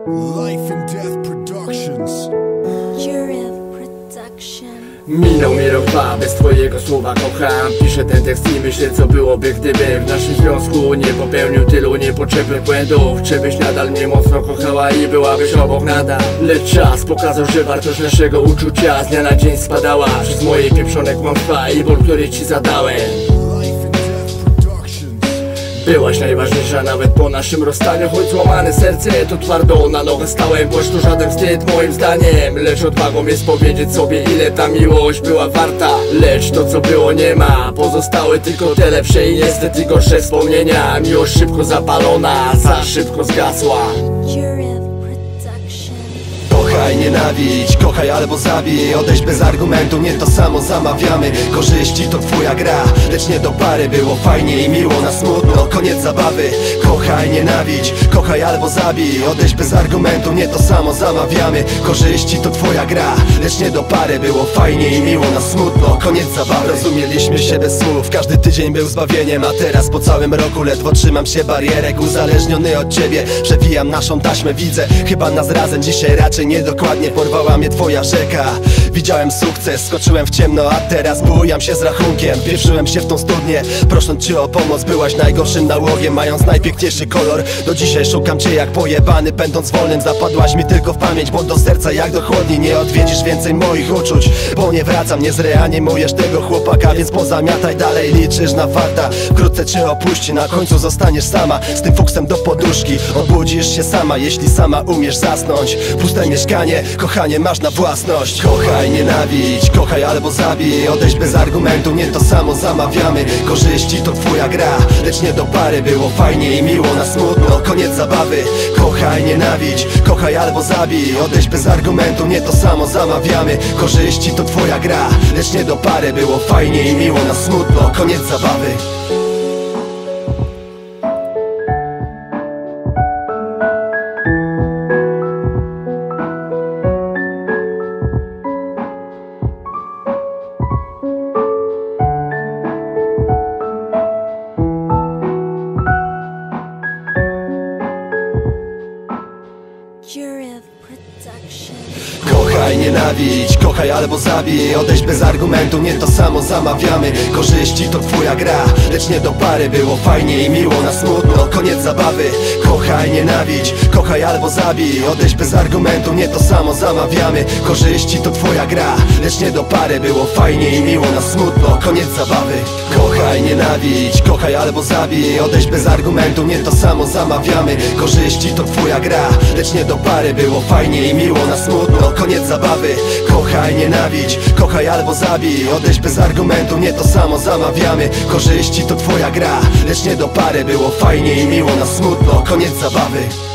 Life and Death Productions. Minął mi rok, dwa, bez twojego słowa kocham. Piszę ten tekst i myślę, co byłoby, gdybym w naszym związku nie popełnił tylu niepotrzebnych błędów. Czy byś nadal mnie mocno kochała i byłabyś obok nadal? Lecz czas pokazał, że wartość naszego uczucia z dnia na dzień spadała przez moje pieprzone kłamstwa i ból, który ci zadałem. Byłaś najważniejsza nawet po naszym rozstaniu. Choć złamane serce, to twardo na nowe stałem. Boś to żaden wstyd moim zdaniem, lecz odwagą jest powiedzieć sobie, ile ta miłość była warta. Lecz to co było nie ma, pozostały tylko te lepsze i niestety gorsze wspomnienia. Miłość szybko zapalona, za szybko zgasła. Kochaj, nienawidź, kochaj albo zabij. Odejść bez argumentu, nie to samo zamawiamy. Korzyści to twoja gra, lecz nie do pary. Było fajnie i miło na smutno, koniec zabawy. Kochaj, nienawidź, kochaj albo zabij. Odejść bez argumentu, nie to samo zamawiamy. Korzyści to twoja gra, lecz nie do pary. Było fajnie i miło na smutno, koniec zabawy. Rozumieliśmy się bez słów, każdy tydzień był zbawieniem. A teraz po całym roku ledwo trzymam się barierek. Uzależniony od ciebie, przewijam naszą taśmę. Widzę, chyba nas razem dzisiaj raczej nie dokładnie porwała mnie twoja rzeka. Widziałem sukces, skoczyłem w ciemno, a teraz bujam się z rachunkiem. Wpieprzyłem się w tą studnię, prosząc cię o pomoc. Byłaś najgorszym nałogiem, mając najpiękniejszy kolor. Do dzisiaj szukam cię jak pojebany, będąc wolnym. Zapadłaś mi tylko w pamięć, bo do serca jak do chłodni. Nie odwiedzisz więcej moich uczuć, bo nie wracam. Nie zreanimujesz tego chłopaka, więc pozamiataj dalej. Liczysz na farta, wkrótce cię opuści. Na końcu zostaniesz sama, z tym fuksem do poduszki. Obudzisz się sama, jeśli sama umiesz zasnąć. Puste mieszkanie, kochanie masz na własność. Kochaj, nienawidź, kochaj albo zabij. Odejść bez argumentu, nie to samo zamawiamy. Korzyści to twoja gra, lecz nie do pary. Było fajnie i miło na smutno, koniec zabawy. Kochaj, nienawidź, kochaj albo zabij. Odejść bez argumentu, nie to samo zamawiamy. Korzyści to twoja gra, lecz nie do pary. Było fajnie i miło na smutno, koniec zabawy. Kochaj, nienawidź, kochaj albo zabij. Odejść bez argumentu, nie to samo zamawiamy. Korzyści to twoja gra, lecz nie do pary. Było fajnie i miło na smutno, koniec zabawy. Kochaj, nienawidź, kochaj albo zabij. Odejść bez argumentu, nie to samo zamawiamy. Korzyści to twoja gra, lecz nie do pary. Było fajnie i miło na smutno, koniec zabawy. Kochaj, nienawidź, kochaj albo zabij. Odejść bez argumentu, nie to samo zamawiamy. Korzyści to twoja gra, lecz nie do pary. Było fajnie i miło na smutno, koniec zabawy. Kochaj, nienawidź, kochaj albo zabij. Odejść bez argumentu, nie to samo zamawiamy. Korzyści to twoja gra, lecz nie do pary. Było fajnie i miło na smutno, koniec zabawy.